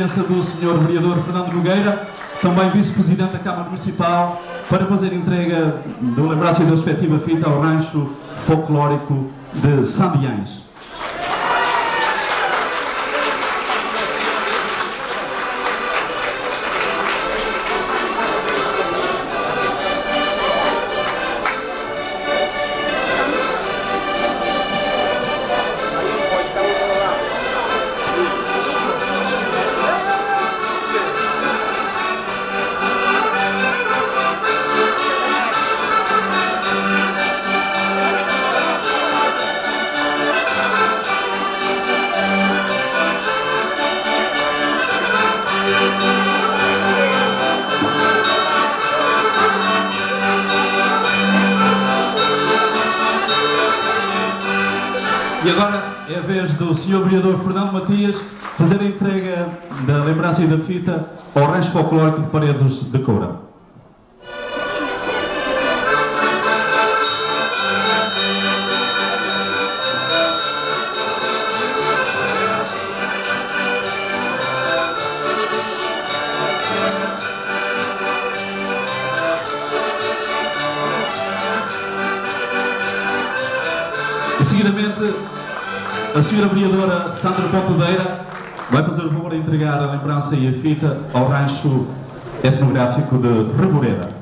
presença do Sr. Vereador Fernando Nogueira, também Vice-Presidente da Câmara Municipal, para fazer entrega da lembrança e da respectiva fita ao rancho folclórico de Sandiães. E agora é a vez do Sr. Vereador Fernando Matias fazer a entrega da lembrança e da fita ao rancho folclórico de Paredes de Coura. E seguidamente, a Sra. Vereadora Sandra Pontedeira vai fazer o favor de entregar a lembrança e a fita ao rancho etnográfico de Reboreira.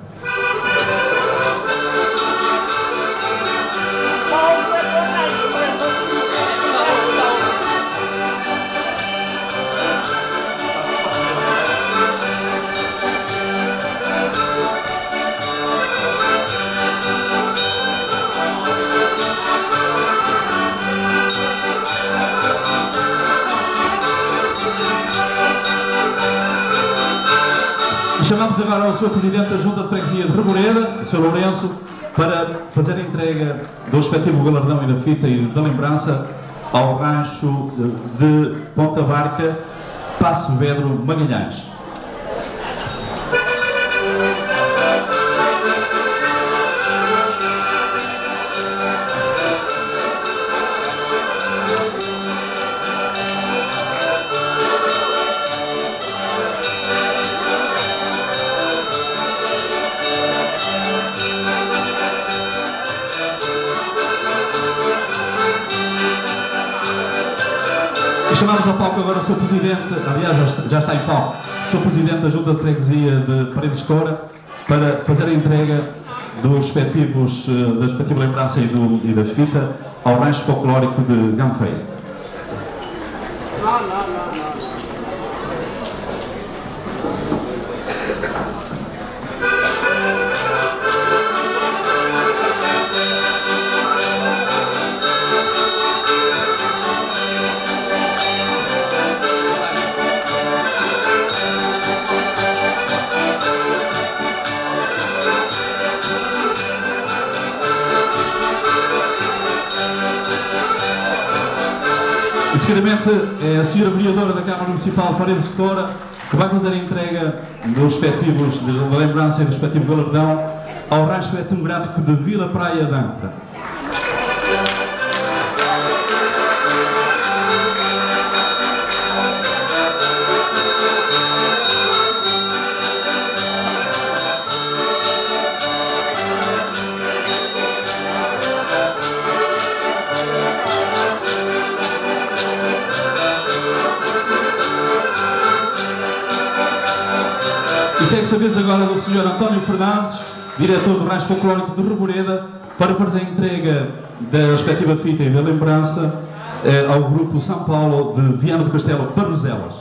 Chamamos agora o Sr. Presidente da Junta de Freguesia de Reboreira, o Sr. Lourenço, para fazer a entrega do respectivo galardão e da fita e da lembrança ao rancho de Ponta Barca, Passo Vedro, Magalhães. E chamamos ao palco agora o Sr. Presidente, aliás já está em palco, o Sr. Presidente da Junta de Freguesia de Paredes de Coura, para fazer a entrega da respectiva lembrança e da fita ao rancho folclórico de Ganfeia. E seguidamente é a Sra. Vereadora da Câmara Municipal de Paredes de Coura que vai fazer a entrega da lembrança e do respectivo galardão ao rancho etnográfico de Vila Praia de Ancra. E segue-se a vez agora do Sr. António Fernandes, diretor do rancho folclórico de Reboreira, para fazer a entrega da respectiva fita e da lembrança ao grupo São Paulo de Viana do Castelo, Barroselas.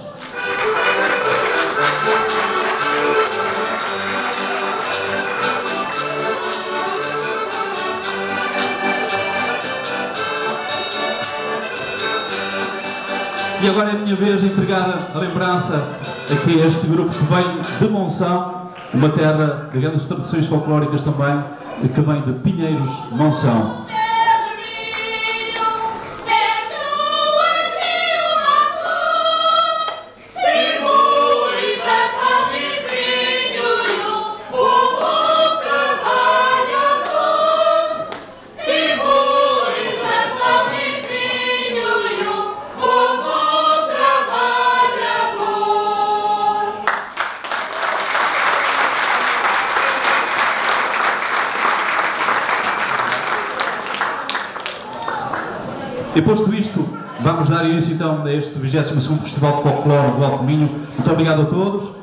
E agora é a minha vez de entregar a lembrança aqui a este grupo que vem de Monção, uma terra de grandes tradições folclóricas também, que vem de Pinheiros, Monção. E posto isto, vamos dar início então a este 22º Festival de Folclore do Alto Minho. Muito obrigado a todos.